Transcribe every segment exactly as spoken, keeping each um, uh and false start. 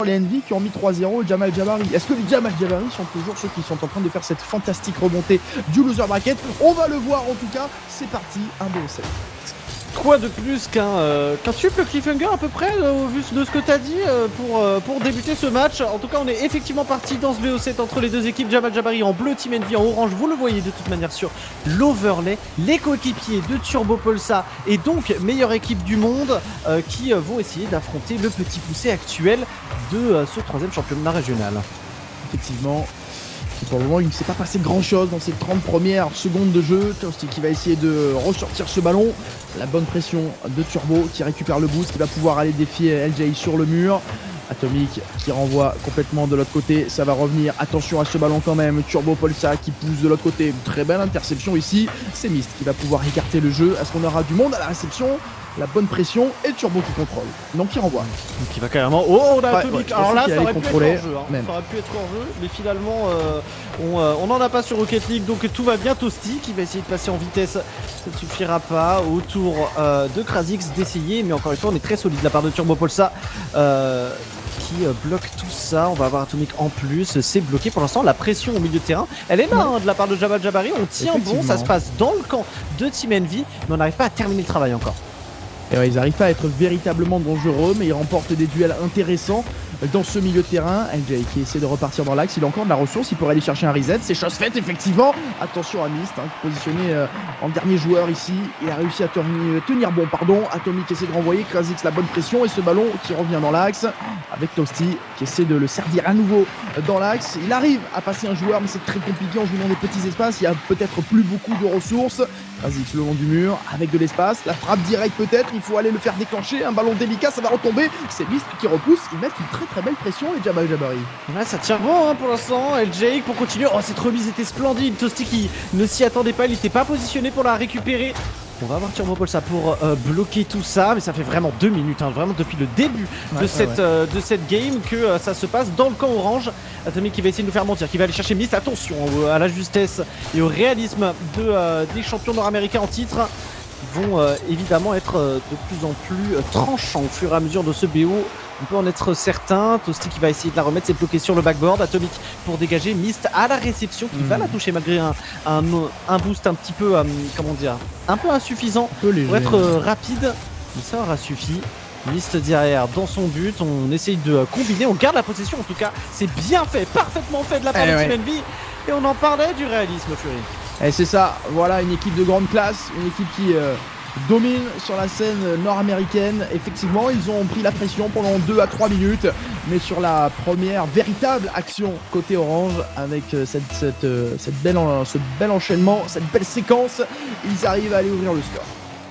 les Envy qui ont mis trois zéro et Jamal Jabari. Est-ce que les Jamal Jabari sont toujours ceux qui sont en train de faire cette fantastique remontée du loser bracket? On va le voir en tout cas. C'est parti, un B O sept. Quoi de plus qu'un euh, qu'un triple cliffhanger à peu près euh, au vu de ce que tu as dit euh, pour, euh, pour débuter ce match. En tout cas on est effectivement parti dans ce B O sept entre les deux équipes. Jamal Jabari en bleu, Team Envy en orange, vous le voyez de toute manière sur l'overlay. Les coéquipiers de Turbopolsa et donc meilleure équipe du monde euh, qui euh, vont essayer d'affronter le petit poussé actuel de euh, ce troisième championnat régional. Effectivement. Pour le moment, il ne s'est pas passé grand chose dans ces trente premières secondes de jeu. Toasty qui va essayer de ressortir ce ballon. La bonne pression de Turbo qui récupère le boost, qui va pouvoir aller défier L J sur le mur. Atomic qui renvoie complètement de l'autre côté, ça va revenir, attention à ce ballon quand même. Turbopolsa qui pousse de l'autre côté, une très belle interception ici. C'est Mist qui va pouvoir écarter le jeu. Est-ce qu'on aura du monde à la réception? La bonne pression et Turbo qui contrôle. Donc il renvoie. Donc il va carrément. Oh, on a ouais, Atomic. ouais, Alors là, ça aurait, contrôler, pu être hors jeu, hein. ça aurait pu être hors jeu. Mais finalement, euh, on euh, on n'en a pas sur Rocket League. Donc tout va bien. Toasty qui va essayer de passer en vitesse. Ça ne suffira pas. Autour euh, de Krasix d'essayer. Mais encore une fois, on est très solide de la part de Turbopolsa. Euh, qui euh, bloque tout ça. On va avoir Atomic en plus. C'est bloqué pour l'instant. La pression au milieu de terrain, elle est là hein, de la part de Jamal Jabari. On tient bon. Ça se passe dans le camp de Team Envy. Mais on n'arrive pas à terminer le travail encore. Et ouais, ils n'arrivent pas à être véritablement dangereux, mais ils remportent des duels intéressants dans ce milieu de terrain. L J qui essaie de repartir dans l'axe, il a encore de la ressource, il pourrait aller chercher un reset, c'est chose faite effectivement. Attention à Mist, hein, positionné euh, en dernier joueur ici, il a réussi à tenir, tenir bon, pardon. Atomic essaie de renvoyer, Krasix la bonne pression et ce ballon qui revient dans l'axe avec Toasty qui essaie de le servir à nouveau dans l'axe. Il arrive à passer un joueur, mais c'est très compliqué en jouant dans des petits espaces, il y a peut-être plus beaucoup de ressources. Krasix le long du mur avec de l'espace, la frappe directe peut-être, il faut aller le faire déclencher, un ballon délicat, ça va retomber, c'est Mist qui repousse, ils mettent une très très belle pression et Jamal Jabari. Ouais, ça tient bon hein, pour l'instant, L J pour continuer, oh cette remise était splendide, Toasty qui ne s'y attendait pas, il n'était pas positionné pour la récupérer. On va avoir Turbopolsa pour euh, bloquer tout ça, mais ça fait vraiment deux minutes, hein, vraiment depuis le début ouais, de, cette, ouais, ouais. Euh, de cette game que euh, ça se passe dans le camp orange. Atomic qui va essayer de nous faire mentir, qui va aller chercher Mist, attention euh, à la justesse et au réalisme de, euh, des champions nord-américains en titre. Vont euh, évidemment être euh, de plus en plus euh, tranchants au fur et à mesure de ce B O. On peut en être certain. Toasty qui va essayer de la remettre, c'est bloqué sur le backboard. Atomic pour dégager. Mist à la réception qui mmh. va la toucher malgré un, un, un boost un petit peu, euh, comment dire, un peu insuffisant un peu léger, pour être euh, rapide. Mais ça aura suffi. Mist derrière dans son but. On essaye de euh, combiner. On garde la possession en tout cas. C'est bien fait, parfaitement fait de la part eh de ouais. Team Envy. Et on en parlait du réalisme, Fury. Et c'est ça, voilà une équipe de grande classe, une équipe qui euh, domine sur la scène nord-américaine. Effectivement, ils ont pris la pression pendant deux à trois minutes, mais sur la première véritable action côté orange, avec euh, cette, cette, euh, cette belle en, ce bel enchaînement, cette belle séquence, ils arrivent à aller ouvrir le score.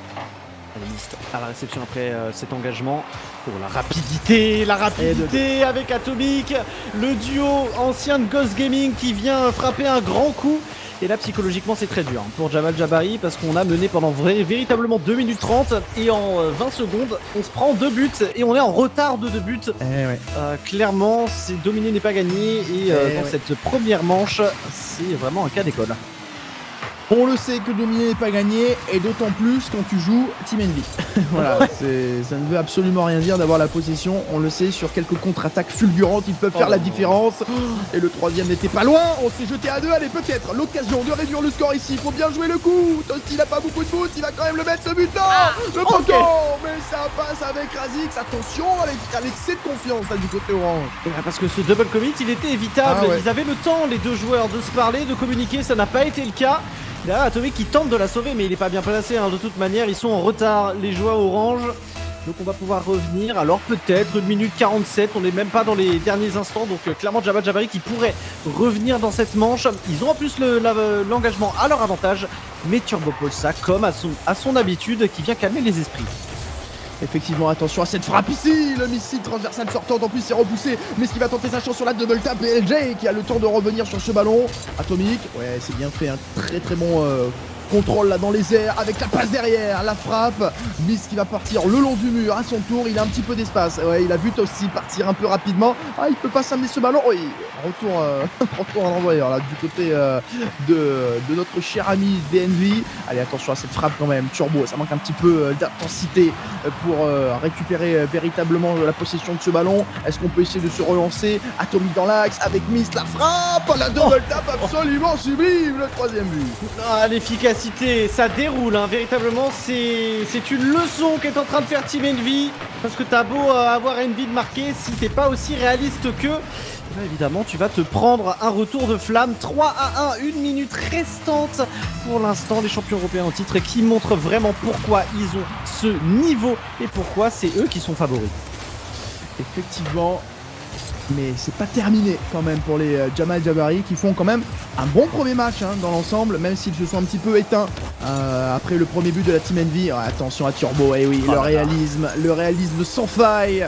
Mist à la réception après euh, cet engagement. Pour la rapidité, la rapidité avec Atomic, le duo ancien de Ghost Gaming qui vient frapper un grand coup. Et là psychologiquement c'est très dur pour Jamal Jabari parce qu'on a mené pendant vrai, véritablement deux minutes trente et en vingt secondes on se prend deux buts et on est en retard de deux buts. Eh ouais. euh, clairement c'est dominer n'est pas gagné et euh, eh dans ouais. cette première manche c'est vraiment un cas d'école. On le sait que dominer n'est pas gagné, et d'autant plus quand tu joues Team Envy. Voilà, ça ne veut absolument rien dire d'avoir la possession. On le sait, sur quelques contre-attaques fulgurantes, ils peuvent faire oh la différence. Et le troisième n'était pas loin. On s'est jeté à deux. Allez, peut-être l'occasion de réduire le score ici. Il faut bien jouer le coup. Toasty n'a pas beaucoup de boost. Il va quand même le mettre ce but. Non, ah, le poteau. Okay. Mais ça passe avec Krasix. Attention, avec, avec cette confiance là du côté orange. Parce que ce double commit, il était évitable. Ah ouais. Ils avaient le temps, les deux joueurs, de se parler, de communiquer. Ça n'a pas été le cas. Derrière Atomic qui tente de la sauver, mais il n'est pas bien placé hein. De toute manière ils sont en retard, les joueurs orange. Donc on va pouvoir revenir, alors peut-être une minute quarante-sept, on n'est même pas dans les derniers instants. Donc euh, clairement Jamal Jabari qui pourrait revenir dans cette manche. Ils ont en plus l'engagement le, à leur avantage. Mais Turbopolsa comme à son, à son habitude qui vient calmer les esprits. Effectivement, attention à cette frappe ici. Le missile transversal sortant, en plus c'est repoussé. Mais ce qui va tenter sa chance sur la double tap et L J qui a le temps de revenir sur ce ballon. Atomic, ouais c'est bien fait, un très très bon euh, contrôle là dans les airs avec la passe derrière, la frappe. Miss qui va partir le long du mur à son tour. Il a un petit peu d'espace. Ouais, il a vu Tosti partir un peu rapidement. Ah, il peut pas s'amener ce ballon. Oui, retour, euh, retour à l'envoyeur là du côté euh, de, de notre cher ami D N V. Allez, attention à cette frappe quand même. Turbo, ça manque un petit peu euh, d'intensité pour euh, récupérer euh, véritablement la possession de ce ballon. Est-ce qu'on peut essayer de se relancer? Atomic dans l'axe avec Miss, la frappe, la double tap absolument sublime, le troisième but. Ah, l'efficacité, ça déroule, hein. Véritablement, c'est une leçon qu'est en train de faire Team Envy. Parce que t'as beau euh, avoir envie de marquer, si t'es pas aussi réaliste que... Là, évidemment, tu vas te prendre un retour de flamme. Trois à un, une minute restante pour l'instant. Les champions européens en titre qui montrent vraiment pourquoi ils ont ce niveau et pourquoi c'est eux qui sont favoris. Effectivement, mais c'est pas terminé quand même pour les euh, Jamal Jabari qui font quand même un bon premier match hein, dans l'ensemble, même s'ils se sont un petit peu éteints euh, après le premier but de la Team Envy. Oh, attention à Turbo, et oui, oh, le réalisme, le réalisme sans faille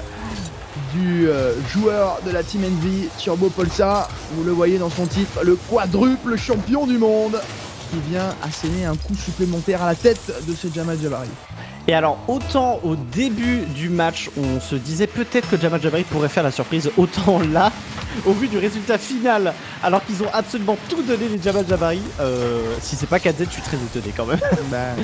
du euh, joueur de la Team Envy, Turbo Polsa. Vous le voyez dans son titre, le quadruple champion du monde qui vient asséner un coup supplémentaire à la tête de ce Jamal Jabari. Et alors, autant au début du match, on se disait peut-être que Jamal Jabari pourrait faire la surprise, autant là, au vu du résultat final, alors qu'ils ont absolument tout donné les Jamal Jabari, euh, si c'est pas quatre Z, je suis très étonné quand même. Bah...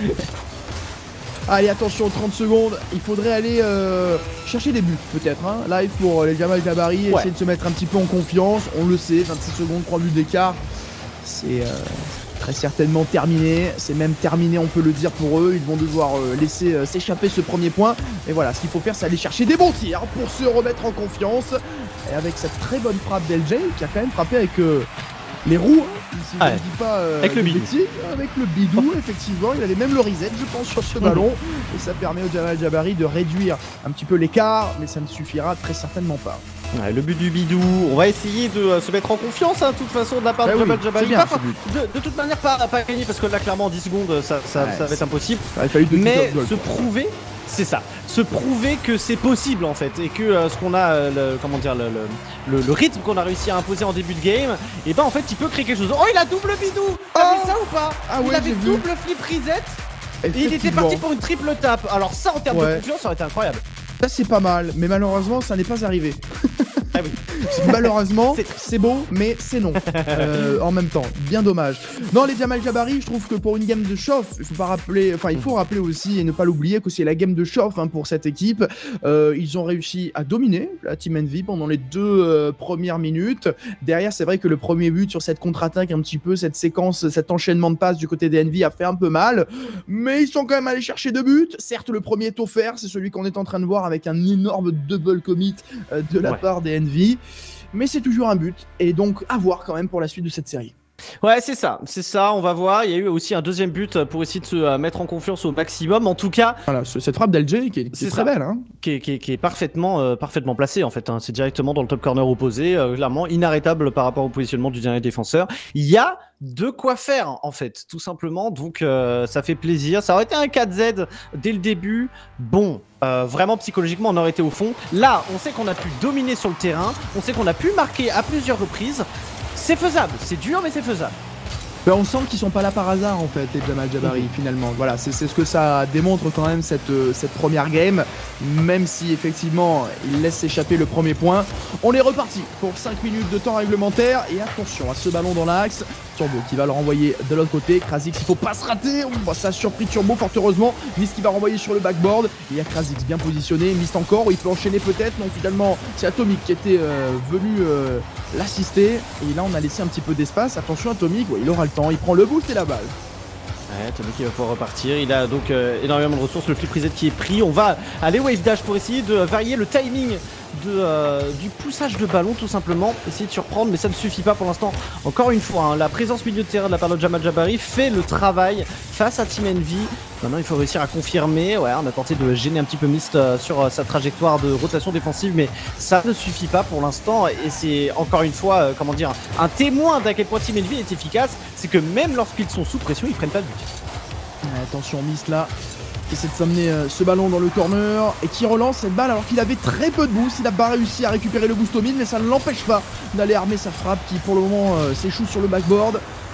Allez, attention, trente secondes, il faudrait aller euh, chercher des buts peut-être, hein. Live pour les Jamal Jabari, ouais. Essayer de se mettre un petit peu en confiance, on le sait, vingt-six secondes, trois buts d'écart, c'est... Euh... très certainement terminé, c'est même terminé on peut le dire pour eux, ils vont devoir euh, laisser euh, s'échapper ce premier point, et voilà, ce qu'il faut faire c'est aller chercher des bons tirs pour se remettre en confiance, et avec cette très bonne frappe d'L J qui a quand même frappé avec euh, les roues, hein, si ouais. je ne dis pas euh, avec le bidou, métier, avec le bidou effectivement, il avait même le reset je pense sur ce ballon, et ça permet au Jamal Jabari de réduire un petit peu l'écart, mais ça ne suffira très certainement pas. Ouais, le but du bidou, on va essayer de euh, se mettre en confiance, hein, de toute façon, de la part bah de Jamal oui, Jabari. Bien, pas, de, de toute manière, pas, pas gagner, parce que là, clairement, en dix secondes, ça, ça, ouais, ça va être impossible. Il fallu mais goal, se quoi. prouver, c'est ça, se prouver que c'est possible, en fait, et que euh, ce qu'on a, euh, le, comment dire, le, le, le, le rythme qu'on a réussi à imposer en début de game, et ben en fait, il peut créer quelque chose. Oh, il a double bidou. T'as oh vu ça ou pas? Ah ouais, il avait vu. double flip reset, et il était parti pour une triple tape. Alors ça, en termes ouais. de confiance, ça aurait été incroyable. Ça, c'est pas mal, mais malheureusement, ça n'est pas arrivé. Ah oui. Malheureusement, c'est beau, mais c'est non. Euh, en même temps, bien dommage. Non, les Jamal Jabari, je trouve que pour une game de chauffe, il faut pas rappeler, enfin, il faut rappeler aussi et ne pas l'oublier que c'est la game de chauffe hein, pour cette équipe. Euh, ils ont réussi à dominer la Team Envy pendant les deux euh, premières minutes. Derrière, c'est vrai que le premier but sur cette contre-attaque, un petit peu cette séquence, cet enchaînement de passes du côté des Envy a fait un peu mal, mais ils sont quand même allés chercher deux buts. Certes, le premier est offert, c'est celui qu'on est en train de voir avec un énorme double commit euh, de la ouais. part des Envy. Mais c'est toujours un but, et donc à voir quand même pour la suite de cette série. Ouais, c'est ça, c'est ça, on va voir. Il y a eu aussi un deuxième but pour essayer de se euh, mettre en confiance au maximum. En tout cas, voilà, cette frappe d'L J qui est, qui est, est très belle, hein. qui, est, qui, est, qui est parfaitement, euh, parfaitement placée en fait. Hein. C'est directement dans le top corner opposé, euh, clairement inarrêtable par rapport au positionnement du dernier défenseur. Il y a de quoi faire en fait, tout simplement. Donc euh, ça fait plaisir. Ça aurait été un quatre Z dès le début. Bon. Euh, vraiment psychologiquement on aurait été au fond. Là on sait qu'on a pu dominer sur le terrain, on sait qu'on a pu marquer à plusieurs reprises. C'est faisable, c'est dur mais c'est faisable. Ben, on sent qu'ils sont pas là par hasard en fait les Jamal Jabari mmh. finalement. Voilà, c'est ce que ça démontre quand même cette, euh, cette première game. Même si effectivement ils laissent s'échapper le premier point. On est reparti pour cinq minutes de temps réglementaire. Et attention à ce ballon dans l'axe. Turbo qui va le renvoyer de l'autre côté. Krasix, il faut pas se rater. Oh, ça a surpris Turbo fort heureusement. Mist qui va renvoyer sur le backboard. Et il y a Krasix bien positionné. Mist encore, il peut enchaîner peut-être. Non, finalement c'est Atomic qui était euh, venu euh, l'assister. Et là on a laissé un petit peu d'espace. Attention Atomic, ouais, il aura le temps. Il prend le boost et la balle. Ouais, Atomic qui va pouvoir repartir. Il a donc euh, énormément de ressources. Le flip reset qui est pris. On va aller wave dash pour essayer de varier le timing de, euh, du poussage de ballon tout simplement. Essayer de surprendre, mais ça ne suffit pas pour l'instant. Encore une fois, hein, la présence milieu de terrain de la part de Jamal Jabari fait le travail face à Team Envy. Maintenant, il faut réussir à confirmer. Ouais, on a tenté de gêner un petit peu Mist euh, sur euh, sa trajectoire de rotation défensive, mais ça ne suffit pas pour l'instant. Et c'est encore une fois, euh, comment dire, un témoin d'à quel point Team Envy est efficace. C'est que même lorsqu'ils sont sous pression, ils prennent pas de but. Ouais, attention, Mist là. Essaie de s'amener euh, ce ballon dans le corner et qui relance cette balle alors qu'il avait très peu de boost. Il n'a pas réussi à récupérer le boost au mid, mais ça ne l'empêche pas d'aller armer sa frappe qui pour le moment euh, s'échoue sur le backboard.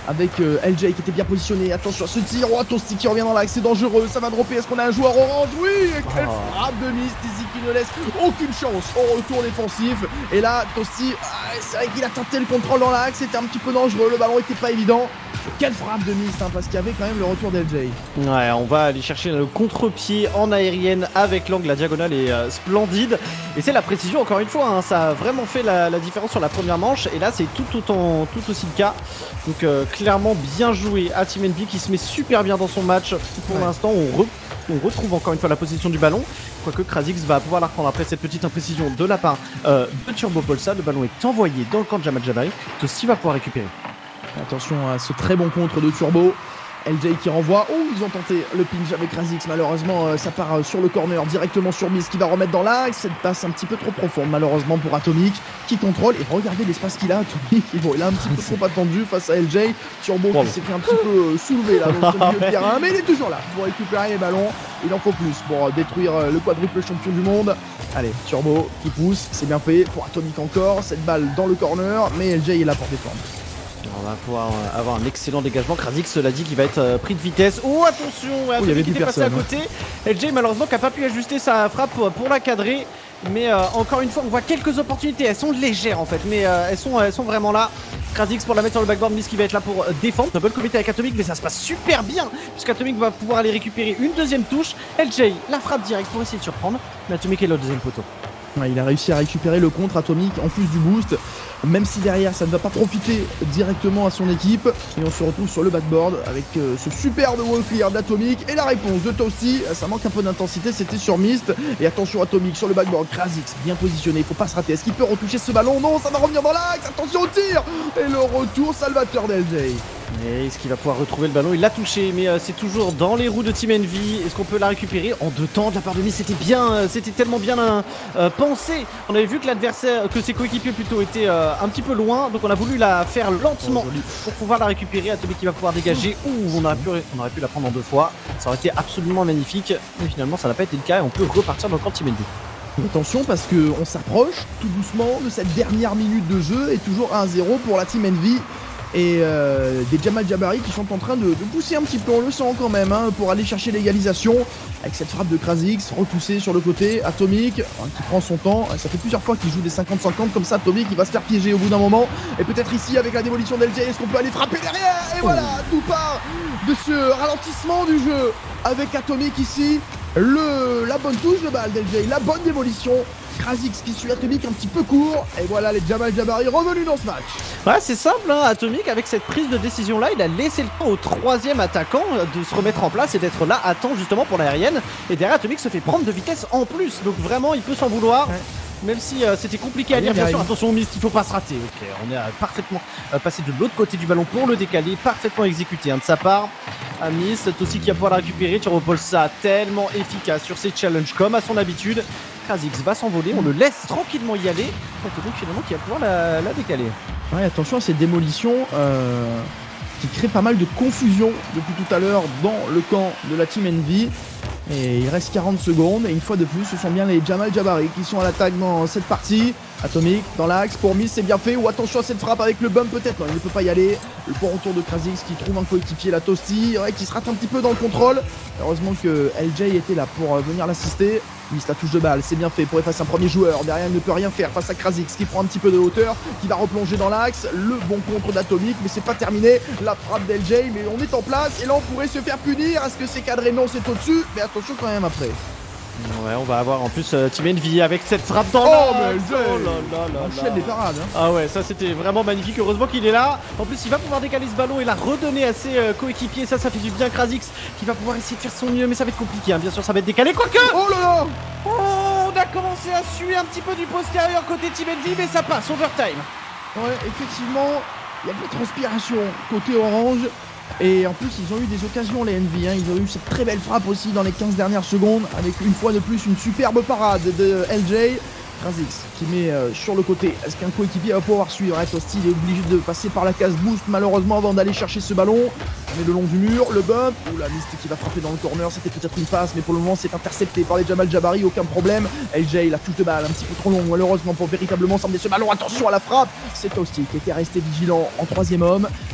avec euh, L J qui était bien positionné. Attention à ce tir, oh Toasty qui revient dans l'axe, c'est dangereux, ça va dropper. Est-ce qu'on a un joueur orange? Oui, et quelle Oh. frappe de Mist ici qui ne laisse aucune chance au retour défensif. Et là, Toasty, ah, c'est vrai qu'il a tenté le contrôle dans l'axe, c'était un petit peu dangereux, le ballon était pas évident. Quelle frappe de Mist, hein, parce qu'il y avait quand même le retour d'L J. Ouais, on va aller chercher le contre-pied en aérienne avec l'angle, la diagonale est euh, splendide. Et c'est la précision encore une fois, hein, ça a vraiment fait la, la différence sur la première manche. Et là c'est tout autant, tout aussi le cas. Donc euh, clairement bien joué à Team Envy qui se met super bien dans son match. Pour ouais. l'instant on, re, on retrouve encore une fois la position du ballon. Quoique Kha'Zix va pouvoir la reprendre après cette petite imprécision de la part euh, de Turbopolsa. Le ballon est envoyé dans le camp de Jamal Jabari. Toasty va pouvoir récupérer. Attention à ce très bon contre de Turbo. L J qui renvoie. Oh, ils ont tenté le pinch avec Kha'Zix. Malheureusement, euh, ça part euh, sur le corner directement sur Mist qui va remettre dans l'axe. Cette passe un petit peu trop profonde, malheureusement pour Atomic qui contrôle. Et regardez l'espace qu'il a, Atomic. Bon, il a un petit peu trop attendu face à L J. Turbo Wow. qui s'est fait un petit peu euh, soulever là dans ce milieu de terrain. Mais il est toujours là pour récupérer les ballons. Il en faut plus pour euh, détruire euh, le quadruple champion du monde. Allez, Turbo qui pousse. C'est bien fait pour Atomic encore. Cette balle dans le corner. Mais L J est là pour défendre. On va pouvoir euh, avoir un excellent dégagement. Kha'Zix cela dit qu'il va être euh, pris de vitesse. Oh attention, ouais, Oh, il y avait qui plus était passé à personne, côté. L J malheureusement qui n'a pas pu ajuster sa frappe pour, pour la cadrer. Mais euh, encore une fois on voit quelques opportunités. Elles sont légères en fait, mais euh, elles, sont, elles sont vraiment là. Kha'Zix pour la mettre sur le backboard, Mist qui va être là pour euh, défendre. Double comité avec Atomic, mais ça se passe super bien puisqu'Atomic va pouvoir aller récupérer une deuxième touche. L J la frappe directe pour essayer de surprendre. Mais Atomic est là au deuxième poteau. Ouais, il a réussi à récupérer le contre Atomic en plus du boost, même si derrière ça ne va pas profiter directement à son équipe. Et on se retrouve sur le backboard avec euh, ce superbe wall clear d'Atomic et la réponse de Toasty. Ça manque un peu d'intensité, c'était sur Mist. Et attention Atomic sur le backboard, Kha'Zix bien positionné, il faut pas se rater. Est-ce qu'il peut retoucher ce ballon? Non, ça va revenir dans l'axe, attention au tir. Et le retour salvateur d'L J. Et est-ce qu'il va pouvoir retrouver le ballon? Il l'a touché, mais euh, c'est toujours dans les roues de Team Envy. Est-ce qu'on peut la récupérer en deux temps de la part de Mist? C'était bien, euh, c'était tellement bien euh, euh, pensé. On avait vu que l'adversaire, que ses coéquipiers plutôt étaient euh, un petit peu loin, donc on a voulu la faire lentement Oh, pour pouvoir la récupérer. Atomic qui va pouvoir dégager. Ouh, on aurait pu, on aurait pu la prendre en deux fois. Ça aurait été absolument magnifique, mais finalement ça n'a pas été le cas et on peut repartir dans le camp de Team Envy. Attention parce qu'on s'approche tout doucement de cette dernière minute de jeu et toujours un zéro pour la Team Envy. Et euh, des Jamal Jabari qui sont en train de, de pousser un petit peu, on le sent quand même, hein, pour aller chercher l'égalisation. Avec cette frappe de Kha'Zix, repoussée sur le côté, Atomic, hein, qui prend son temps. Ça fait plusieurs fois qu'il joue des cinquante cinquante comme ça, Atomic, il va se faire piéger au bout d'un moment. Et peut-être ici, avec la démolition d'L J, est-ce qu'on peut aller frapper derrière? Et voilà, tout part de ce ralentissement du jeu. Avec Atomic ici, le, la bonne touche de balle d'L J, la bonne démolition. Kha'Zix qui suit Atomic un petit peu court. Et voilà les Jamal Jabari revenus dans ce match. Ouais, c'est simple, hein, Atomic, avec cette prise de décision là, il a laissé le temps au troisième attaquant de se remettre en place et d'être là à temps justement pour l'aérienne. Et derrière, Atomic se fait prendre de vitesse en plus, donc vraiment il peut s'en vouloir. Ouais. Même si euh, c'était compliqué à Allez, dire, bien sûr, arrive. attention Mist, il faut pas se rater. Ok, on est euh, parfaitement euh, passé de l'autre côté du ballon pour le décaler, parfaitement exécuté hein, de sa part. À Mist, aussi qui va pouvoir la récupérer. Turbopolsa tellement efficace sur ses challenges comme à son habitude. Kha'Zix va s'envoler, on le laisse tranquillement y aller. Atomic finalement qui va pouvoir la, la décaler. Ouais, attention à ces démolitions euh, qui créent pas mal de confusion depuis tout à l'heure dans le camp de la Team Envy. Et il reste quarante secondes et une fois de plus ce sont bien les Jamal Jabari qui sont à l'attaque dans cette partie. Atomic dans l'axe pour Mist, c'est bien fait. Ou attention à cette frappe avec le bump peut-être. Non, il ne peut pas y aller. Le bon retour de Kha'Zix qui trouve un coéquipier, la Toasty, ouais, qui se rate un petit peu dans le contrôle. Heureusement que L J était là pour venir l'assister. Mist la touche de balle, c'est bien fait pour effacer un premier joueur. Derrière il ne peut rien faire face à Kha'Zix qui prend un petit peu de hauteur, qui va replonger dans l'axe. Le bon contre d'Atomic, mais c'est pas terminé. La frappe d'L J, mais on est en place et là on pourrait se faire punir. Est-ce que c'est cadré? Non, c'est au-dessus, mais attention quand même après. Ouais, on va avoir en plus euh, Team Envy avec cette frappe dans Oh, l'axe. mais L J, Oh là là là enchaîne là. les parades. Hein. Ah ouais, ça c'était vraiment magnifique. Heureusement qu'il est là. En plus, il va pouvoir décaler ce ballon et la redonner à ses euh, coéquipiers. Ça, ça fait du bien. Kha'Zix qui va pouvoir essayer de faire son mieux, mais ça va être compliqué. Hein. Bien sûr, ça va être décalé. Quoique, Oh là là. oh, on a commencé à suer un petit peu du postérieur côté Team Envy, mais ça passe. Overtime. Ouais, effectivement, il y a de la transpiration côté orange. Et en plus, ils ont eu des occasions, les Envy. Hein. Ils ont eu cette très belle frappe aussi dans les quinze dernières secondes. Avec une fois de plus une superbe parade de L J. Kha'Zix qui met euh, sur le côté. Est-ce qu'un coéquipier va pouvoir suivre? Ouais, Toasty est obligé de passer par la case boost malheureusement avant d'aller chercher ce ballon. On est le long du mur, le bump. Ouh la Mist qui va frapper dans le corner. C'était peut-être une passe, mais pour le moment c'est intercepté par les Jamal Jabari. Aucun problème. L J la touche de balle un petit peu trop longue malheureusement pour véritablement s'emmener ce ballon. Attention à la frappe. C'est Toasty qui était resté vigilant en troisième homme.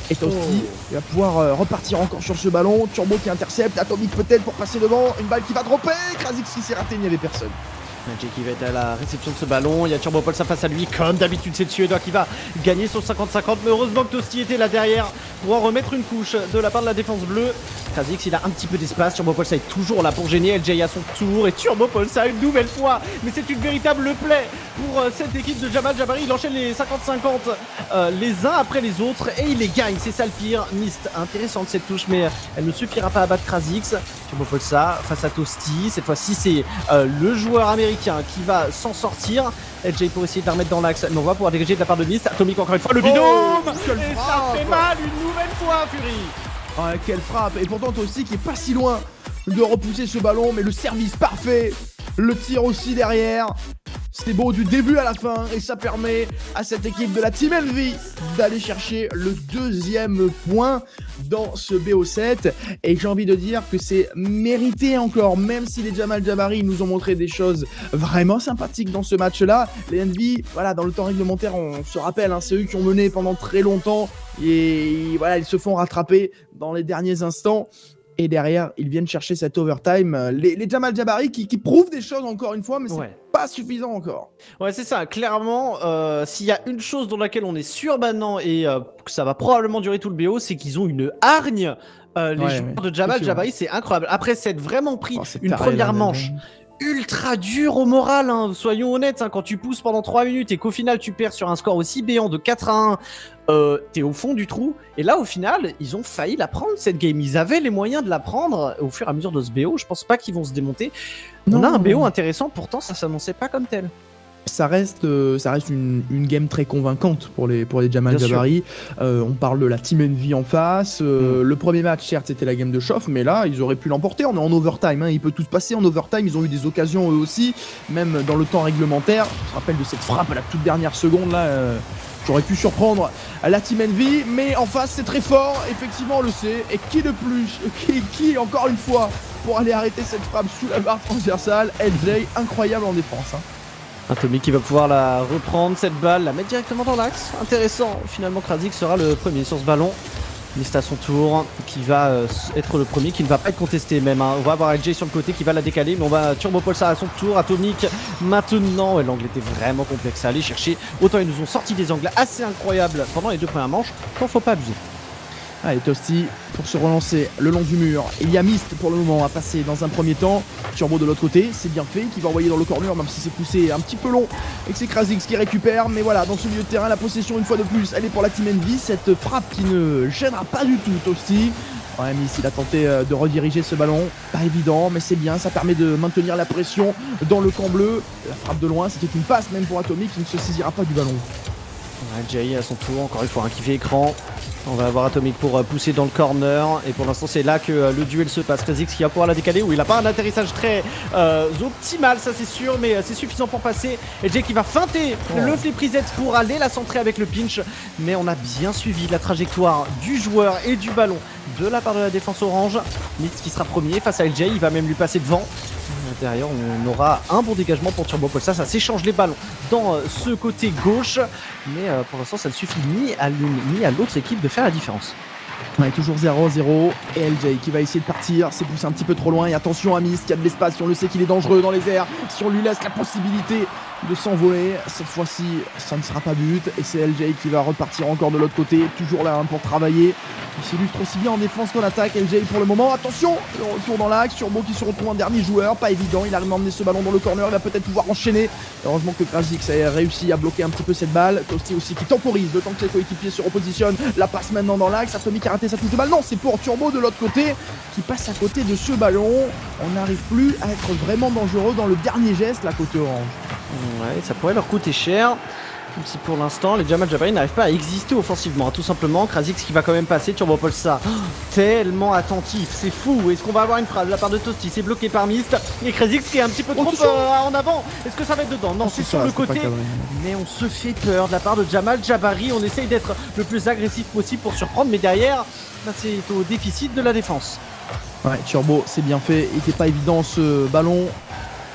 Et Toasty oh. il va pouvoir euh, repartir encore sur ce ballon. Turbo qui intercepte, Atomic peut-être pour passer devant. Une balle qui va dropper, Krasix qui s'est raté, il n'y avait personne. Magic qui va être à la réception de ce ballon, il y a Turbopolsa face à lui, comme d'habitude c'est le Suédois qui va gagner son cinquante cinquante, mais heureusement que Toasty était là derrière pour en remettre une couche de la part de la défense bleue. Krasix il a un petit peu d'espace, Turbopolsa est toujours là pour gêner, L J à son tour et Turbopolsa une nouvelle fois, mais c'est une véritable plaie pour euh, cette équipe de Jamal Jabari, il enchaîne les cinquante cinquante euh, les uns après les autres et il les gagne, c'est ça le pire. Mist, intéressante cette touche mais elle ne suffira pas à battre Krasix. Turbopolsa face à Toasty, cette fois-ci c'est euh, le joueur américain qui va s'en sortir. L J pour essayer de la remettre dans l'axe, mais on va pouvoir dégager de la part de Mist. Atomic encore une fois, le binôme oh, et ça fait mal une nouvelle fois, Fury. Oh, quelle frappe. Et pourtant Toasty qui est pas si loin de repousser ce ballon, mais le service parfait, le tir aussi derrière. C'est beau du début à la fin et ça permet à cette équipe de la Team Envy d'aller chercher le deuxième point dans ce B O sept. Et j'ai envie de dire que c'est mérité encore, même si les Jamal Jabari nous ont montré des choses vraiment sympathiques dans ce match-là. Les Envy, voilà, dans le temps réglementaire, on se rappelle, hein, c'est eux qui ont mené pendant très longtemps et voilà, ils se font rattraper dans les derniers instants. Et derrière, ils viennent chercher cet overtime. Les, les Jamal Jabari qui, qui prouvent des choses encore une fois, mais c'est ouais. pas suffisant encore. Ouais, c'est ça. Clairement, euh, s'il y a une chose dans laquelle on est sûr maintenant et euh, que ça va probablement durer tout le B O, c'est qu'ils ont une hargne. Euh, les ouais, joueurs ouais. de Jamal Jabari, c'est incroyable. Après s'être vraiment pris oh, une première manche ultra dur au moral, hein. Soyons honnêtes, hein, quand tu pousses pendant trois minutes et qu'au final tu perds sur un score aussi béant de quatre à un, euh, t'es au fond du trou. Et là au final, ils ont failli la prendre cette game, ils avaient les moyens de la prendre au fur et à mesure de ce B O, je pense pas qu'ils vont se démonter. Non. On a un B O intéressant, pourtant ça s'annonçait pas comme tel. Ça reste, euh, ça reste une, une game très convaincante pour les, pour les Jamal Jabari. Euh, on parle de la Team Envy en face. Euh, mm. Le premier match, certes, c'était la game de chauffe, mais là, ils auraient pu l'emporter. On est en overtime, hein, il peut tout se passer en overtime. Ils ont eu des occasions eux aussi, même dans le temps réglementaire. Je me rappelle de cette frappe à la toute dernière seconde là. Euh, J'aurais pu surprendre la Team Envy, mais en face, c'est très fort. Effectivement, on le sait. Et qui de plus, qui, qui encore une fois, pour aller arrêter cette frappe sous la barre transversale, L J, incroyable en défense. Hein. Atomic qui va pouvoir la reprendre cette balle, la mettre directement dans l'axe. Intéressant, finalement Krasix sera le premier sur ce ballon. Mist à son tour, qui va euh, être le premier, qui ne va pas être contesté même. Hein. On va avoir L J sur le côté qui va la décaler, mais on va Turbopolsa à son tour. Atomic maintenant, ouais, l'angle était vraiment complexe à aller chercher. Autant ils nous ont sorti des angles assez incroyables pendant les deux premières manches, qu'il ne faut pas abuser. Allez, Toasty pour se relancer le long du mur. Il y a Mist pour le moment à passer dans un premier temps. Turbo de l'autre côté, c'est bien fait, qui va envoyer dans le corner, même si c'est poussé un petit peu long et que c'est Krasix qui récupère. Mais voilà, dans ce milieu de terrain, la possession une fois de plus, elle est pour la Team Envy. Cette frappe qui ne gênera pas du tout Toasty. Ouais, Mist, il a tenté de rediriger ce ballon. Pas évident, mais c'est bien, ça permet de maintenir la pression dans le camp bleu. La frappe de loin, c'était une passe même pour Atomic qui ne se saisira pas du ballon. Ouais, Jay à son tour, encore une fois un qui fait écran. On va avoir Atomic pour euh, pousser dans le corner. Et pour l'instant c'est là que euh, le duel se passe. Krasix qui va pouvoir la décaler, où il n'a pas un atterrissage très euh, optimal, ça c'est sûr, mais euh, c'est suffisant pour passer. Et Jay qui va feinter oh. le flip reset pour aller la centrer avec le pinch. Mais on a bien suivi la trajectoire du joueur et du ballon de la part de la défense orange. Mist qui sera premier face à L J, il va même lui passer devant. Derrière on aura un bon dégagement pour Turbopolsa, ça s'échange les ballons dans euh, ce côté gauche. Mais euh, pour l'instant ça ne suffit ni à l'une ni à l'autre équipe de faire la différence. On est toujours zéro zéro et L J qui va essayer de partir, c'est poussé un petit peu trop loin et attention à Mist qui a de l'espace, si on le sait qu'il est dangereux dans les airs, si on lui laisse la possibilité de s'envoler, cette fois-ci ça ne sera pas but et c'est L J qui va repartir encore de l'autre côté, toujours là hein, pour travailler. Il s'illustre aussi bien en défense qu'en attaque, L J pour le moment, attention, le retour dans l'axe, Turbo qui se retrouve en dernier joueur, pas évident, il arrive à emmener ce ballon dans le corner, il va peut-être pouvoir enchaîner. Heureusement que Krasix a réussi à bloquer un petit peu cette balle, Toasty aussi qui temporise le temps que ses coéquipiers se repositionnent, la passe maintenant dans l'axe, Atomic a raté sa touche de balle, non c'est pour Turbo de l'autre côté qui passe à côté de ce ballon, on n'arrive plus à être vraiment dangereux dans le dernier geste, la côté orange. Ouais, ça pourrait leur coûter cher. Même si pour l'instant les Jamal Jabari n'arrivent pas à exister offensivement, hein, tout simplement. Krasix qui va quand même passer, Turbopolsa oh, tellement attentif, c'est fou. Est-ce qu'on va avoir une frappe de la part de Toasty? C'est bloqué par Mist et Krasix qui est un petit peu trop oh, euh, en avant. Est-ce que ça va être dedans? Non, c'est sur ça, le côté. Mais on se fait peur de la part de Jamal Jabari. On essaye d'être le plus agressif possible pour surprendre, mais derrière, bah, c'est au déficit de la défense. Ouais, Turbo, c'est bien fait. Il n'était pas évident ce ballon.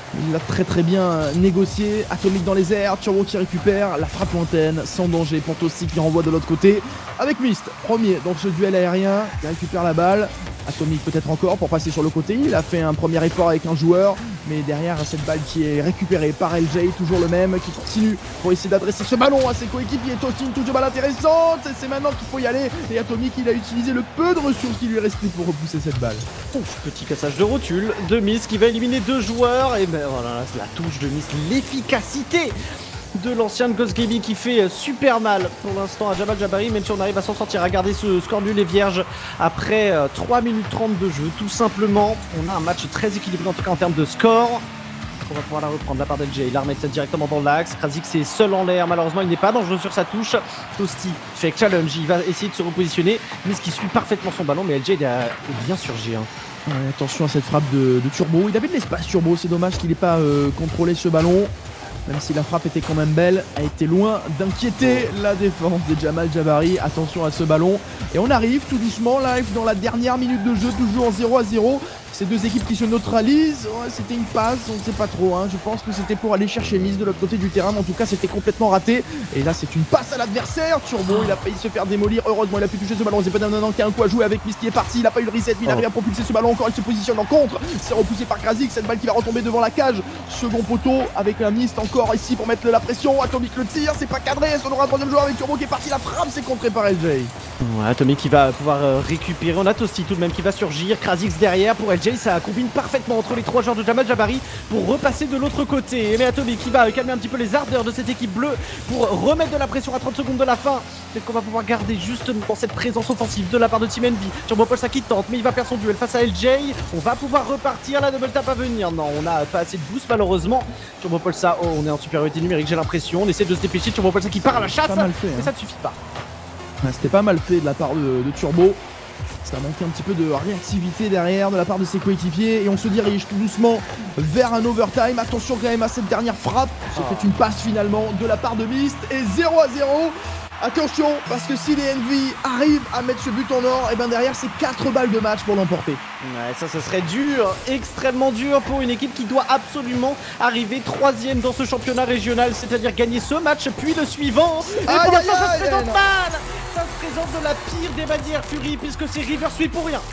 Il l'a très très bien négocié. Atomic dans les airs, Turbo qui récupère la frappe lointaine, sans danger pour Toasty qui renvoie de l'autre côté. Avec Myst, premier dans ce duel aérien, qui récupère la balle. Atomic peut-être encore pour passer sur le côté. Il a fait un premier effort avec un joueur, mais derrière cette balle qui est récupérée par L J, toujours le même, qui continue pour essayer d'adresser ce ballon à ses coéquipiers. Toasty, une touche de balle intéressante, c'est maintenant qu'il faut y aller. Et Atomic, il a utilisé le peu de ressources qui lui restait pour repousser cette balle. Ouf, petit cassage de rotule de Myst qui va éliminer deux joueurs. Et ben voilà, la touche de Myst, l'efficacité de l'ancien Ghost Gaming qui fait super mal pour l'instant à Jamal Jabari, même si on arrive à s'en sortir. À garder ce score nul et vierge après euh, trois minutes trente de jeu, tout simplement. On a un match très équilibré en tout cas en termes de score. On va pouvoir la reprendre de la part d'L J. Il la remet directement dans l'axe. Krasix est seul en l'air. Malheureusement, il n'est pas dangereux sur sa touche. Toasty fait challenge. Il va essayer de se repositionner. Myst qui suit parfaitement son ballon, mais L J est bien surgé. Hein. Ouais, attention à cette frappe de, de Turbo. Il avait de l'espace, Turbo. C'est dommage qu'il n'ait pas euh, contrôlé ce ballon. Même si la frappe était quand même belle, a été loin d'inquiéter la défense de Jamal Jabari. Attention à ce ballon. Et on arrive tout doucement live dans la dernière minute de jeu, toujours en zéro à zéro. Ces deux équipes qui se neutralisent. Ouais, c'était une passe, on ne sait pas trop. Hein. Je pense que c'était pour aller chercher Myst de l'autre côté du terrain. Mais en tout cas, c'était complètement raté. Et là, c'est une passe à l'adversaire. Turbo, il a failli se faire démolir. Heureusement, il a pu toucher ce ballon. C'est pas d'un qui a un coup à jouer avec Myst qui est parti. Il n'a pas eu le reset, mais il arrive à propulser ce ballon. Encore, il se positionne en contre. C'est repoussé par Krasix. Cette balle qui va retomber devant la cage. Second poteau avec un Myst encore ici pour mettre la pression. Atomic le tire, c'est pas cadré. Est-ce qu'on aura un troisième joueur avec Turbo qui est parti? La frappe, c'est contré par L J. Ouais, Atomic qui va pouvoir euh, récupérer. On a Toasty tout de même qui va surgir. Krasix derrière pour L J. Ça combine parfaitement entre les trois joueurs de Jamal Jabari pour repasser de l'autre côté. Mais Atomic qui va calmer un petit peu les ardeurs de cette équipe bleue pour remettre de la pression à trente secondes de la fin. Peut-être qu'on va pouvoir garder justement cette présence offensive de la part de Team Envy. TurboPolsa qui tente, mais il va perdre son duel face à L J. On va pouvoir repartir. La double tap à venir. Non, on n'a pas assez de boost malheureusement. TurboPolsa, oh, on est en supériorité numérique, j'ai l'impression. On essaie de se dépêcher. TurboPolsa qui part à la chasse, fait, mais hein. ça ne suffit pas. Ouais, c'était pas mal fait de la part de, de Turbo. Ça a manqué un petit peu de réactivité derrière de la part de ses coéquipiers. Et on se dirige tout doucement vers un overtime. Attention quand même à cette dernière frappe. C'était oh. une passe finalement de la part de Myst. Et zéro à zéro. Attention, parce que si les Envy arrivent à mettre ce but en or, et bien derrière c'est quatre balles de match pour l'emporter. Ouais, ça ce serait dur, extrêmement dur pour une équipe qui doit absolument arriver troisième dans ce championnat régional, c'est-à-dire gagner ce match puis le suivant. Et aïe, pour aïe, l'instant ça aïe, se présente aïe, mal. Ça se présente de la pire des manières, Fury, puisque c'est River Sweep pour rien.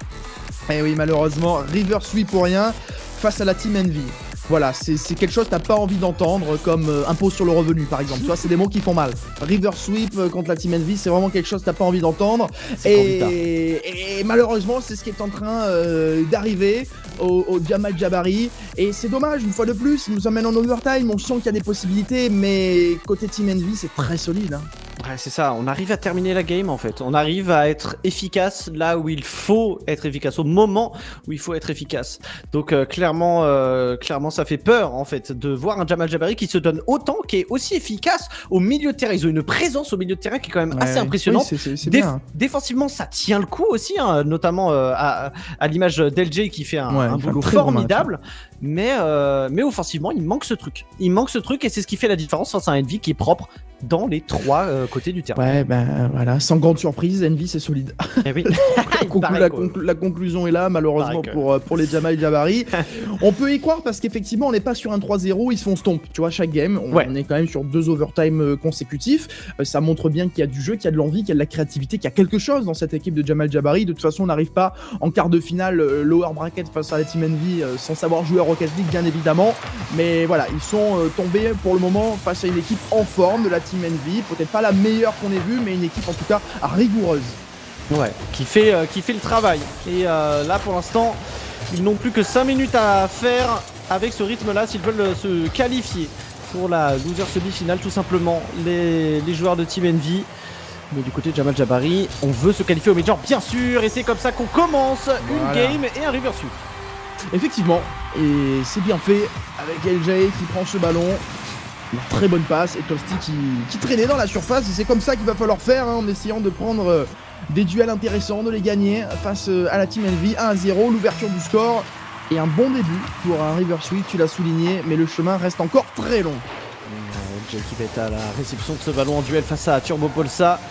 Et oui, malheureusement, River Sweep pour rien face à la Team Envy. Voilà, c'est quelque chose que t'as pas envie d'entendre, comme euh, impôt sur le revenu par exemple. Tu vois, c'est des mots qui font mal. River Sweep euh, contre la Team Envy, c'est vraiment quelque chose que t'as pas envie d'entendre. Et, et malheureusement, c'est ce qui est en train euh, d'arriver au, au Jamal Jabari. Et c'est dommage, une fois de plus, il nous emmène en overtime. On sent qu'il y a des possibilités, mais côté Team Envy, c'est très solide. Hein. Ouais, c'est ça, on arrive à terminer la game en fait. On arrive à être efficace là où il faut être efficace, au moment où il faut être efficace. Donc euh, clairement, euh, clairement, ça fait peur en fait de voir un Jamal Jabari qui se donne autant, qui est aussi efficace au milieu de terrain. Ils ont une présence au milieu de terrain qui est quand même ouais, assez impressionnante. Oui, c'est, c'est Déf bien. Défensivement, ça tient le coup aussi, hein, notamment euh, à, à l'image d'L J qui fait un, ouais, un boulot formidable. Mais, euh, mais offensivement, il manque ce truc. Il manque ce truc et c'est ce qui fait la différence face à un Envy qui est propre dans les trois euh, côtés du terrain. Ouais, ben voilà, sans grande surprise, Envy c'est solide. Eh oui. la, conclu la, conclu la conclusion est là, malheureusement pour, pour les Jamal Jabari. On peut y croire parce qu'effectivement, on n'est pas sur un trois zéro, ils se font stomp. Tu vois, chaque game, on, ouais. on est quand même sur deux overtime consécutifs. Euh, ça montre bien qu'il y a du jeu, qu'il y a de l'envie, qu'il y a de la créativité, qu'il y a quelque chose dans cette équipe de Jamal Jabari. De toute façon, on n'arrive pas en quart de finale euh, lower bracket face à la Team Envy euh, sans savoir jouer à Rocket League, bien évidemment. Mais voilà, ils sont euh, tombés pour le moment face à une équipe en forme de la Team Envy. Peut-être pas la meilleure qu'on ait vue, mais une équipe en tout cas rigoureuse. Ouais, qui fait, euh, qui fait le travail. Et euh, là, pour l'instant, ils n'ont plus que cinq minutes à faire avec ce rythme-là s'ils veulent se qualifier pour la loser semi-finale, tout simplement, les, les joueurs de Team Envy. Mais du côté de Jamal Jabari, on veut se qualifier au Major, bien sûr, et c'est comme ça qu'on commence une voilà. game et un River Sweep. Effectivement, et c'est bien fait avec L J qui prend ce ballon. Une très bonne passe et Toasty qui, qui traînait dans la surface. Et c'est comme ça qu'il va falloir faire hein, en essayant de prendre euh, des duels intéressants, de les gagner face euh, à la Team Envy. un à zéro, l'ouverture du score et un bon début pour un River Sweep, tu l'as souligné, mais le chemin reste encore très long. L J qui va être à la réception de ce ballon en duel face à TurboPolsa.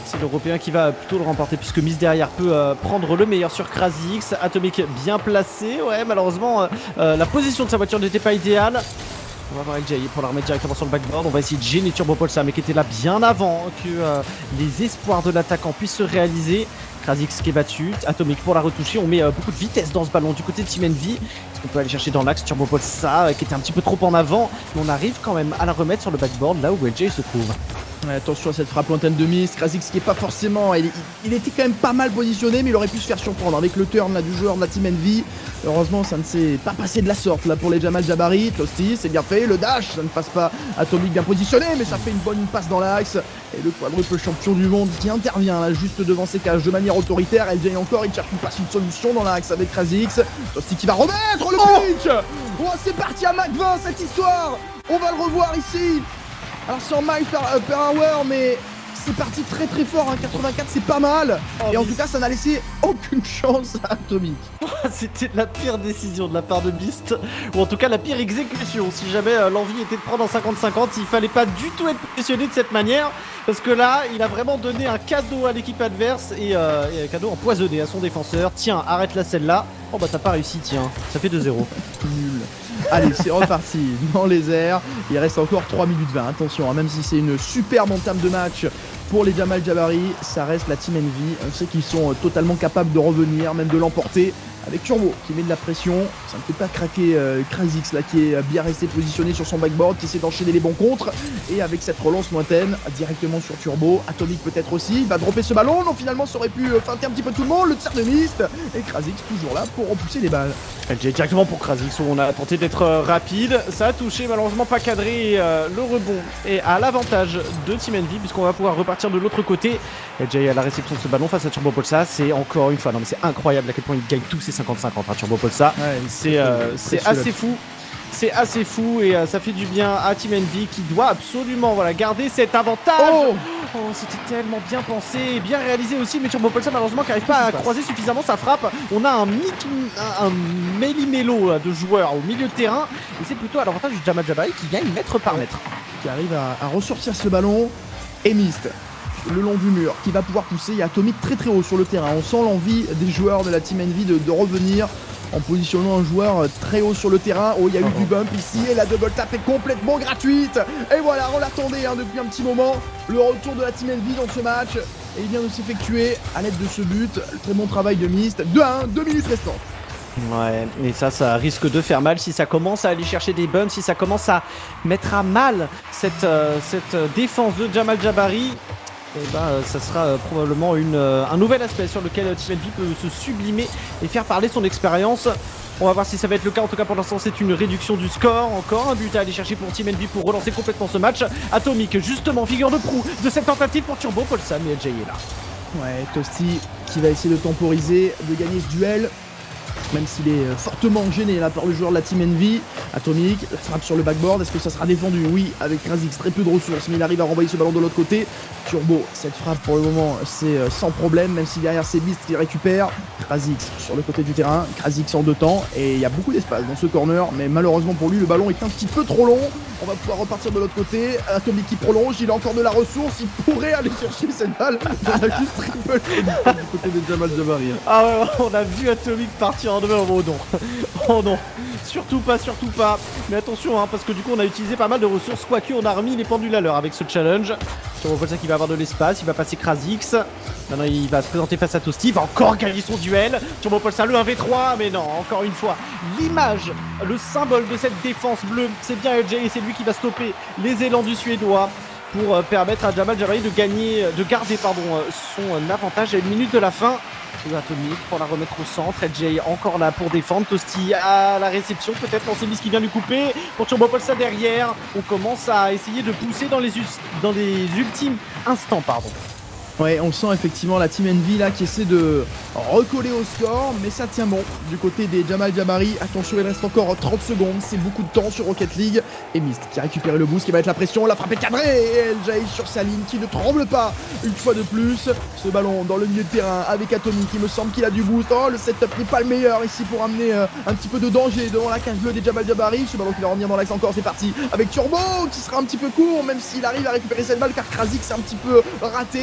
C'est l'Européen qui va plutôt le remporter puisque Miss derrière peut euh, prendre le meilleur sur Krasix. Atomic bien placé. Ouais, malheureusement, euh, euh, la position de sa voiture n'était pas idéale. On va voir L J pour la remettre directement sur le backboard. On va essayer de gêner Turbopolsa, mais qui était là bien avant que euh, les espoirs de l'attaquant puissent se réaliser. Krasix qui est battu, Atomic pour la retoucher. On met euh, beaucoup de vitesse dans ce ballon du côté de Team Envy. Est-ce qu'on peut aller chercher dans l'axe Turbopolsa euh, qui était un petit peu trop en avant, mais on arrive quand même à la remettre sur le backboard là où L J se trouve. Ouais, attention à cette frappe lointaine de Mist. Krasix qui est pas forcément. Il, il, il était quand même pas mal positionné, mais il aurait pu se faire surprendre avec le turn là, du joueur de la Team Envy. Heureusement, ça ne s'est pas passé de la sorte là pour les Jamal Jabari. Toasty, c'est bien fait. Le dash, ça ne passe pas. Atomic bien positionné, mais ça fait une bonne passe dans l'axe. Et le quadruple champion du monde qui intervient là juste devant ses cages de manière autoritaire. L J encore, il cherche une passe, une solution dans l'axe avec Krasix. Toasty qui va remettre le pitch. Oh, oh c'est parti à Mach vingt cette histoire. On va le revoir ici. Alors cent miles per, euh, per hour, mais c'est parti très très fort, hein. quatre-vingt-quatre c'est pas mal. Oh, et en tout cas ça n'a laissé aucune chance à Atomic. C'était la pire décision de la part de Beast, ou en tout cas la pire exécution. Si jamais euh, l'envie était de prendre en cinquante cinquante, il fallait pas du tout être positionné de cette manière, parce que là il a vraiment donné un cadeau à l'équipe adverse et, euh, et un cadeau empoisonné à son défenseur. Tiens, arrête la celle-là. Oh bah t'as pas réussi, tiens, ça fait deux zéro. Nul. Allez, c'est reparti dans les airs. Il reste encore trois minutes vingt. Attention, hein, même si c'est une superbe entame de match pour les Jamal Jabari, ça reste la Team Envy. On sait qu'ils sont euh, totalement capables de revenir, même de l'emporter. Avec Turbo qui met de la pression, ça ne fait pas craquer euh, Krasix là qui est bien resté positionné sur son backboard, qui essaie d'enchaîner les bons contres. Et avec cette relance lointaine, directement sur Turbo, Atomic peut-être aussi, il va dropper ce ballon. Non, finalement ça aurait pu euh, feinter un petit peu tout le monde, le tir de Mist. Et Krasix toujours là pour repousser les balles. L J directement pour Krasix où on a tenté d'être euh, rapide. Ça a touché, malheureusement pas cadré. Et, euh, le rebond est à l'avantage de Team Envy puisqu'on va pouvoir repartir de l'autre côté. L J à la réception de ce ballon face à Turbopolsa, c'est encore une fois, non mais c'est incroyable à quel point il gagne tous ses cinquante cinquante à Turbopolsa. Ouais, c'est euh, assez fou. C'est assez fou et euh, ça fait du bien à Team Envy qui doit absolument voilà, garder cet avantage. Oh, oh c'était tellement bien pensé et bien réalisé aussi, mais Turbopolsa malheureusement qui n'arrive pas à croiser suffisamment sa frappe. On a un, un, un méli-mélo de joueurs au milieu de terrain et c'est plutôt à l'avantage du Jamal Jabari qui gagne mètre par mètre. Qui arrive à, à ressortir ce ballon et Mist le long du mur qui va pouvoir pousser. Il y a Atomic très très haut sur le terrain. On sent l'envie des joueurs de la Team Envy de, de revenir en positionnant un joueur très haut sur le terrain. Oh, il y a eu oh. du bump ici et la double tap est complètement gratuite. Et voilà, on l'attendait hein, depuis un petit moment. Le retour de la Team Envy dans ce match et il vient de s'effectuer à l'aide de ce but. Le très bon travail de Mist. deux à un, deux minutes restantes. Ouais, et ça, ça risque de faire mal si ça commence à aller chercher des bumps, si ça commence à mettre à mal cette, euh, cette défense de Jamal Jabari. Et bah, euh, ça sera euh, probablement une, euh, un nouvel aspect sur lequel euh, Team Envy peut se sublimer et faire parler son expérience. On va voir si ça va être le cas. En tout cas, pour l'instant, c'est une réduction du score. Encore un but à aller chercher pour Team Envy pour relancer complètement ce match. Atomic, justement, figure de proue de cette tentative pour Turbopolsa, mais L J est là. Ouais, Toasty qui va essayer de temporiser, de gagner ce duel. Même s'il est fortement gêné là par le joueur de la Team Envy. Atomic, la frappe sur le backboard, est-ce que ça sera défendu? Oui, avec Krasix, très peu de ressources, mais il arrive à renvoyer ce ballon de l'autre côté. Turbo, cette frappe pour le moment c'est sans problème, même si derrière c'est Beast qui récupère. Krasix sur le côté du terrain, Krasix en deux temps, et il y a beaucoup d'espace dans ce corner, mais malheureusement pour lui le ballon est un petit peu trop long. On va pouvoir repartir de l'autre côté. Atomic qui prolonge, il a encore de la ressource, il pourrait aller chercher cette balle. On a juste triple du côté de Jamal Jabari. Ah ouais, on a vu Atomic partir en deux. Oh non, oh non, surtout pas, surtout pas. Mais attention, hein, parce que du coup on a utilisé pas mal de ressources, quoique on a remis les pendules à l'heure avec ce challenge. Turbopolsa qui va avoir de l'espace, il va passer Krasix. Maintenant il va se présenter face à Toasty, il va encore gagner son duel. Turbopolsa le un v trois, mais non, encore une fois, l'image, le symbole de cette défense bleue, c'est bien L J et c'est lui qui va stopper les élans du Suédois pour euh, permettre à Jamal Jabari de gagner, de garder pardon, son euh, avantage à une minute de la fin. Atomic pour la remettre au centre. L J encore là pour défendre. Toasty à la réception, peut-être lancer Miss qui vient lui couper. Pour Turbopolsa derrière, on commence à essayer de pousser dans les, dans les ultimes instants. Pardon. Ouais, on sent effectivement la Team Envy là qui essaie de recoller au score, mais ça tient bon du côté des Jamal Jabari. Attention, il reste encore trente secondes, c'est beaucoup de temps sur Rocket League. Et Mist qui a récupéré le boost, qui va être la pression, la frappe est cadrée et L J sur sa ligne qui ne tremble pas une fois de plus. Ce ballon dans le milieu de terrain avec Atomic, il me semble qu'il a du boost. Oh, le setup n'est pas le meilleur ici pour amener euh, un petit peu de danger devant la cage bleue des Jamal Jabari. Ce ballon qui va revenir dans l'axe encore, c'est parti avec Turbo qui sera un petit peu court, même s'il arrive à récupérer cette balle car Krasix c'est un petit peu raté et L J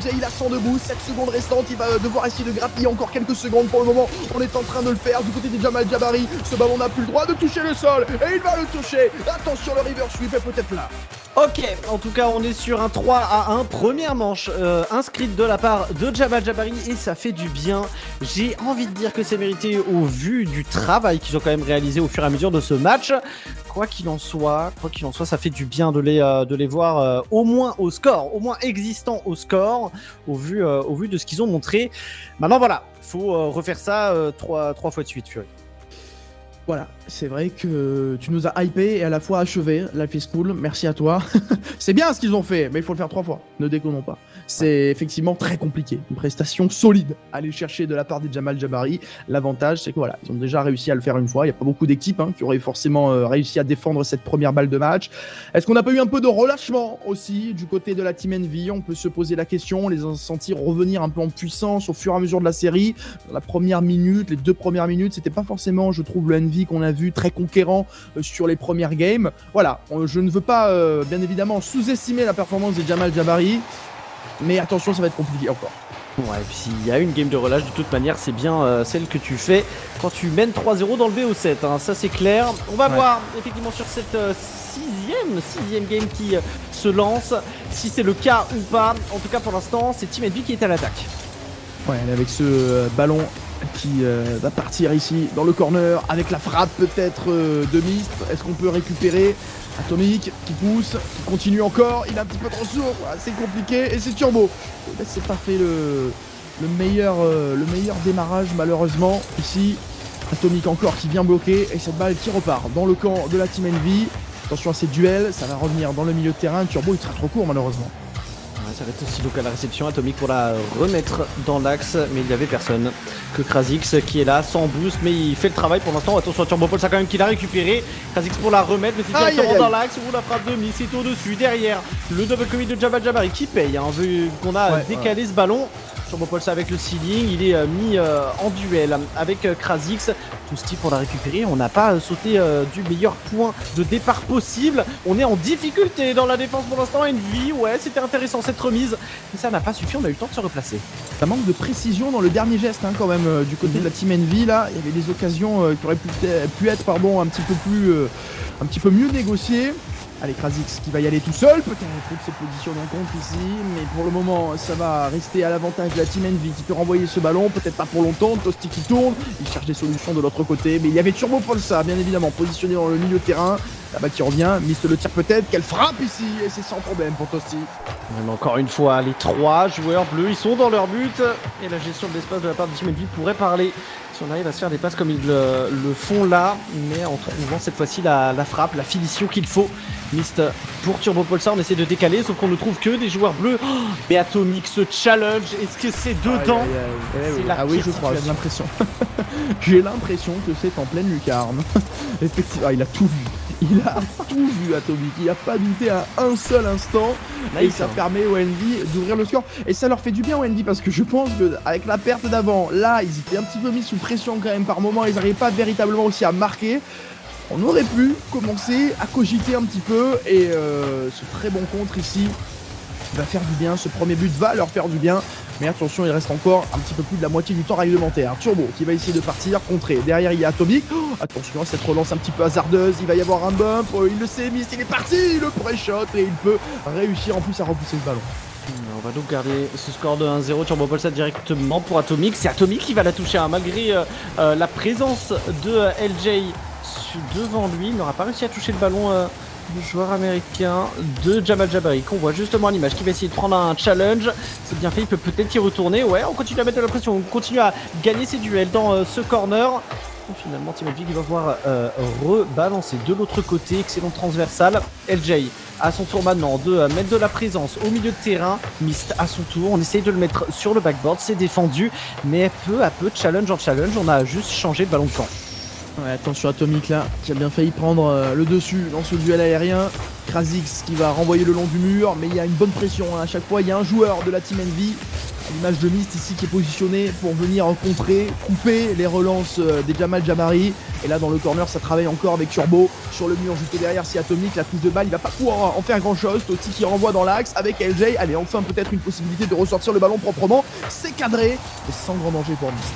il a cent de boost, sept secondes restantes, il va devoir essayer de grappiller encore quelques secondes pour le moment. On est en train de le faire du côté de Jamal Jabari. Ce ballon n'a plus le droit de toucher le sol et il va le toucher. Attention, le river sweep est peut-être là. Ok, en tout cas on est sur un trois à un, première manche euh, inscrite de la part de Jamal Jabari et ça fait du bien. J'ai envie de dire que c'est mérité au vu du travail qu'ils ont quand même réalisé au fur et à mesure de ce match. Quoi qu'il en soit, quoi qu'il en soit, ça fait du bien de les, euh, de les voir euh, au moins au score, au moins existant au score, au vu, euh, au vu de ce qu'ils ont montré. Maintenant voilà, faut euh, refaire ça euh, trois, trois fois de suite, Fury. Voilà, c'est vrai que tu nous as hypé et à la fois achevé. Life is cool, merci à toi. C'est bien ce qu'ils ont fait, mais il faut le faire trois fois. Ne déconnons pas. C'est effectivement très compliqué. Une prestation solide à aller chercher de la part des Jamal Jabari. L'avantage, c'est que voilà, ils ont déjà réussi à le faire une fois. Il n'y a pas beaucoup d'équipes hein, qui auraient forcément euh, réussi à défendre cette première balle de match. Est-ce qu'on n'a pas eu un peu de relâchement aussi du côté de la Team Envy? On peut se poser la question. On les a sentis revenir un peu en puissance au fur et à mesure de la série. Dans la première minute, les deux premières minutes, c'était pas forcément, je trouve, le Envy qu'on a vu très conquérant euh, sur les premières games. Voilà, euh, je ne veux pas euh, bien évidemment sous-estimer la performance de Jamal Jabari, mais attention, ça va être compliqué encore. Ouais, et puis s'il y a une game de relâche, de toute manière, c'est bien euh, celle que tu fais quand tu mènes trois zéro dans le B O sept, hein, ça c'est clair. On va ouais. voir effectivement sur cette euh, sixième, sixième game qui euh, se lance, si c'est le cas ou pas. En tout cas pour l'instant, c'est Team Envy qui est à l'attaque. Ouais, avec ce euh, ballon qui euh, va partir ici dans le corner avec la frappe peut-être euh, de Mist. Est-ce qu'on peut récupérer Atomic qui pousse, qui continue encore, il est un petit peu trop sourd, voilà, c'est compliqué et c'est Turbo. Là, c'est pas fait le, le, meilleur, euh, le meilleur démarrage malheureusement. Ici, Atomic encore qui vient bloquer et cette balle qui repart dans le camp de la Team Envy. Attention à ces duels, ça va revenir dans le milieu de terrain. Turbo il sera trop court malheureusement. Ça va être aussi donc à la réception. Atomic pour la remettre dans l'axe, mais il n'y avait personne que Kha'Zix qui est là sans boost, mais il fait le travail pour l'instant. Attention à Turbopolsa quand même qui l'a récupéré. Kha'Zix pour la remettre, mais c'est directement dans l'axe où la frappe de Miss est au-dessus. Derrière le double commit de Jamal Jabari qui paye, hein, vu qu'on a ouais, décalé ouais. ce ballon. Turbopolsa avec le ceiling, il est euh, mis euh, en duel avec euh, Kha'Zix. Tout ce type pour la récupérer, on n'a pas euh, sauté euh, du meilleur point de départ possible. On est en difficulté dans la défense pour l'instant. Envy, ouais, c'était intéressant cette remise, mais ça n'a pas suffi, on a eu le temps de se replacer. Ça manque de précision dans le dernier geste hein, quand même euh, du côté mm-hmm. de la Team Envy là. Il y avait des occasions euh, qui auraient pu, pu être pardon, un petit peu plus, euh, un petit peu mieux négociées. Allez, Kha'Zix qui va y aller tout seul, peut-être qu'il se positionne en contre ici, mais pour le moment ça va rester à l'avantage de la Team Envy qui peut renvoyer ce ballon, peut-être pas pour longtemps. Toasty qui tourne, il cherche des solutions de l'autre côté, mais il y avait Turbopolsa bien évidemment positionné dans le milieu de terrain. Là-bas qui revient, Mist le tire peut-être, qu'elle frappe ici, et c'est sans problème pour Toasty. Encore une fois, les trois joueurs bleus, ils sont dans leur but, et la gestion de l'espace de la part de Team Envy pourrait parler. Si on arrive à se faire des passes comme ils le, le font là, mais en trouvant cette fois-ci la, la frappe, la finition qu'il faut. Mist pour Turbopolsa, on essaie de décaler, sauf qu'on ne trouve que des joueurs bleus. Oh, mais Atomic se challenge, est-ce que c'est dedans? Aïe, aïe, aïe. C'est Ah oui, je crois, j'ai l'impression. J'ai l'impression que c'est en pleine lucarne. Effectivement, ah, il a tout vu. Il a tout vu, Atomic. Il n'a pas douté à un seul instant. Nice, et ça hein. permet au Envy d'ouvrir le score. Et ça leur fait du bien au Envy parce que je pense qu'avec la perte d'avant, là, ils étaient un petit peu mis sous pression quand même par moment. Ils n'arrivaient pas véritablement aussi à marquer. On aurait pu commencer à cogiter un petit peu. Et euh, ce très bon contre ici va faire du bien. Ce premier but va leur faire du bien. Mais attention, il reste encore un petit peu plus de la moitié du temps réglementaire. Turbo qui va essayer de partir, contrer. Derrière, il y a Atomic. Oh, attention à cette relance un petit peu hasardeuse. Il va y avoir un bump. Oh, il le sait, Mist, il est parti. Le pré-shot et il peut réussir en plus à repousser le ballon. On va donc garder ce score de un zéro. Turbopolsa directement pour Atomic. C'est Atomic qui va la toucher, hein, malgré euh, euh, la présence de euh, L J devant lui. Il n'aura pas réussi à toucher le ballon. Euh, Le joueur américain de Jamal Jabari qu'on voit justement à l'image qui va essayer de prendre un challenge. C'est bien fait, il peut peut-être y retourner. Ouais, on continue à mettre de la pression, on continue à gagner ses duels dans euh, ce corner. Et finalement, Team Envy qui va pouvoir euh, rebalancer de l'autre côté. Excellent transversal. L J à son tour maintenant de euh, mettre de la présence au milieu de terrain. Mist à son tour, on essaye de le mettre sur le backboard, c'est défendu. Mais peu à peu, challenge en challenge, on a juste changé de ballon de camp. Ouais, attention à Atomic là, qui a bien failli prendre euh, le dessus dans ce duel aérien. Kha'Zix qui va renvoyer le long du mur, mais il y a une bonne pression hein. À chaque fois, il y a un joueur de la Team Envy L'image de Mist ici qui est positionnée pour venir contrer, couper les relances des Jamal Jabari. Et là dans le corner ça travaille encore avec Turbo. Sur le mur juste derrière c'est Atomic, la touche de balle, il va pas pouvoir en faire grand chose. Totti qui renvoie dans l'axe avec L J. Allez, enfin peut-être une possibilité de ressortir le ballon proprement. C'est cadré et sans grand danger pour Mist.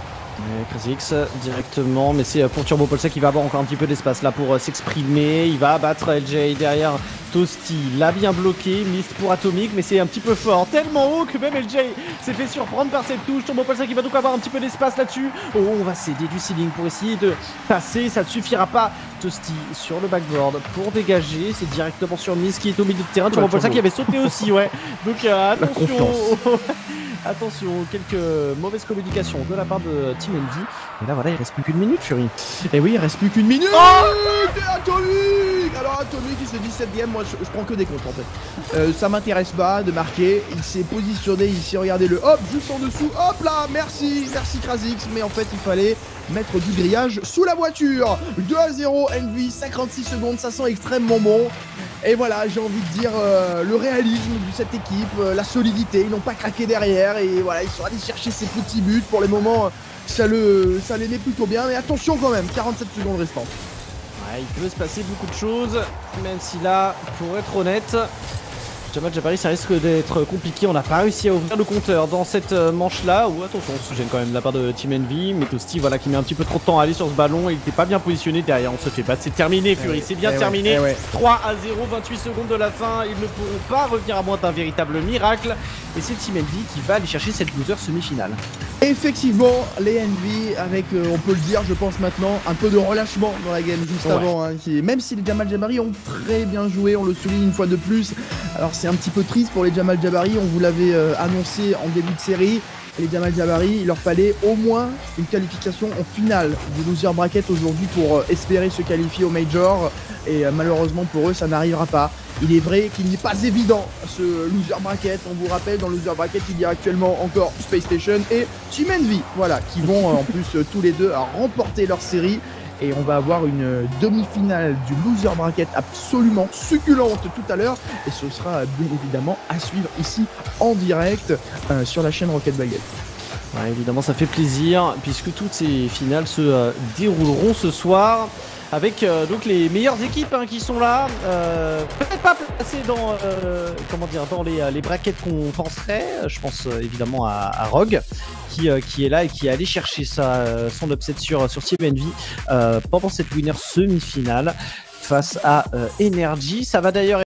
Crazy X directement, mais c'est pour Turbo Polsa qui va avoir encore un petit peu d'espace là pour s'exprimer. Il va abattre L J derrière Toasty, l'a bien bloqué. Mist pour Atomic, mais c'est un petit peu fort, tellement haut que même L J s'est fait surprendre par cette touche. Turbo Polsa qui va donc avoir un petit peu d'espace là-dessus. Oh, on va s'aider du ceiling pour essayer de passer, ça ne suffira pas. Toasty sur le backboard pour dégager, c'est directement sur Mist qui est au milieu de terrain. Turbo Polsa qui avait sauté aussi, ouais. Donc euh, attention. Attention, quelques mauvaises communications de la part de Team Envy. Et là voilà, il reste plus qu'une minute, Fury. Et oui, il reste plus qu'une minute. Oh, Atomic. Alors Atomic il se dit cette game, moi je, je prends que des comptes en fait. Euh, ça m'intéresse pas de marquer. Il s'est positionné ici, regardez le hop juste en dessous. Hop là, merci, merci Krazix. Mais en fait il fallait mettre du grillage sous la voiture. deux à zéro Envy, cinquante-six secondes, ça sent extrêmement bon. Et voilà, j'ai envie de dire euh, le réalisme de cette équipe, euh, la solidité, ils n'ont pas craqué derrière et voilà, ils sont allés chercher ces petits buts. Pour les moments, ça, le, ça les met plutôt bien, mais attention quand même, quarante-sept secondes restantes. Ouais, il peut se passer beaucoup de choses, même si là, pour être honnête, Jamal Jabari, ça risque d'être compliqué. On n'a pas réussi à ouvrir le compteur dans cette manche-là. Ou attention, on se gêne quand même de la part de Team Envy. Mais Toasty, voilà, qui met un petit peu trop de temps à aller sur ce ballon. Il n'était pas bien positionné derrière. On se fait battre. C'est terminé, Fury. Eh c'est bien eh terminé. Ouais, eh ouais. trois à zéro, vingt-huit secondes de la fin. Ils ne pourront pas revenir à moins d'un véritable miracle. Et c'est Team Envy qui va aller chercher cette loser semi-finale. Effectivement, les Envy, avec, euh, on peut le dire, je pense maintenant, un peu de relâchement dans la game juste ouais. avant. Hein, qui, même si les Jamal Jabari ont très bien joué, on le souligne une fois de plus. Alors c'est un petit peu triste pour les Jamal Jabari, on vous l'avait euh, annoncé en début de série. Les Jamal Jabari, il leur fallait au moins une qualification en finale du loser bracket aujourd'hui pour euh, espérer se qualifier au Major. Et euh, malheureusement pour eux, ça n'arrivera pas. Il est vrai qu'il n'est pas évident ce loser bracket. On vous rappelle, dans le loser bracket, il y a actuellement encore Space Station et Team Envy, voilà, qui vont euh, en plus euh, tous les deux à remporter leur série. Et on va avoir une demi-finale du loser bracket absolument succulente tout à l'heure. Et ce sera bien évidemment à suivre ici en direct euh, sur la chaîne Rocket Baguette. Ouais, évidemment, ça fait plaisir puisque toutes ces finales se euh, dérouleront ce soir. Avec euh, donc les meilleures équipes hein, qui sont là, euh, peut-être pas placées dans, euh, comment dire, dans les, les brackets qu'on penserait. Je pense euh, évidemment à, à Rogue qui, euh, qui est là et qui est allé chercher sa, euh, son upset sur, sur Team Envy euh, pendant cette winner semi-finale face à euh, Energy. Ça va d'ailleurs